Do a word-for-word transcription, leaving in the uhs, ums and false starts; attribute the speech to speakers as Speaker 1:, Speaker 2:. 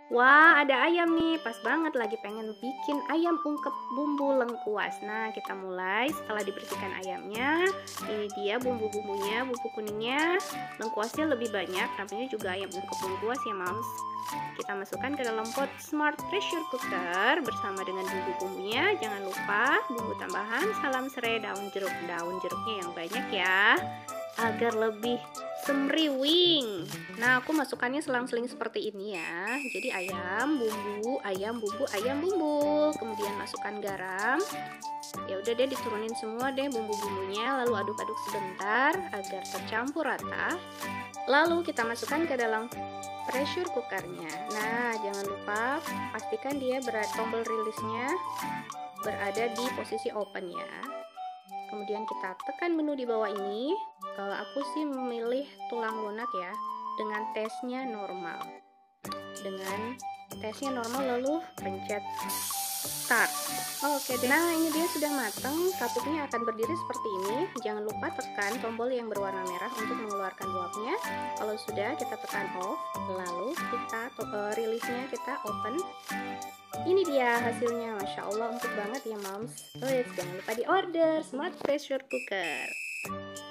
Speaker 1: Wah, ada ayam nih, pas banget lagi pengen bikin ayam ungkep bumbu lengkuas. Nah, kita mulai setelah dibersihkan ayamnya. Ini dia bumbu-bumbunya, bumbu kuningnya, lengkuasnya lebih banyak, namanya juga ayam ungkep lengkuas ya, Moms. Kita masukkan ke dalam pot smart pressure cooker bersama dengan bumbu-bumbunya. Jangan lupa bumbu tambahan, salam serai, daun jeruk. Daun jeruknya yang banyak ya, agar lebih semriwing. Nah, aku masukkannya selang-seling seperti ini ya. Jadi ayam, bumbu, ayam, bumbu, ayam, bumbu. Kemudian masukkan garam. Ya udah deh, diturunin semua deh bumbu-bumbunya, lalu aduk-aduk sebentar agar tercampur rata. Lalu kita masukkan ke dalam pressure cookernya. Nah, jangan lupa pastikan dia berada, tombol rilisnya berada di posisi open ya. Kemudian kita tekan menu di bawah ini. Kalau aku sih memilih tulang lunak ya, dengan tesnya normal. Dengan tesnya normal lalu pencet start. Oke deh. Nah, ini dia sudah matang. Kapuknya akan berdiri seperti ini. Jangan lupa tekan tombol yang berwarna merah untuk mengeluarkan uapnya. Kalau sudah, kita tekan off. Lalu kita uh, rilisnya kita open. Ini dia hasilnya, Masya Allah, empuk banget ya Moms. Oh, jangan lupa di order smart pressure cooker.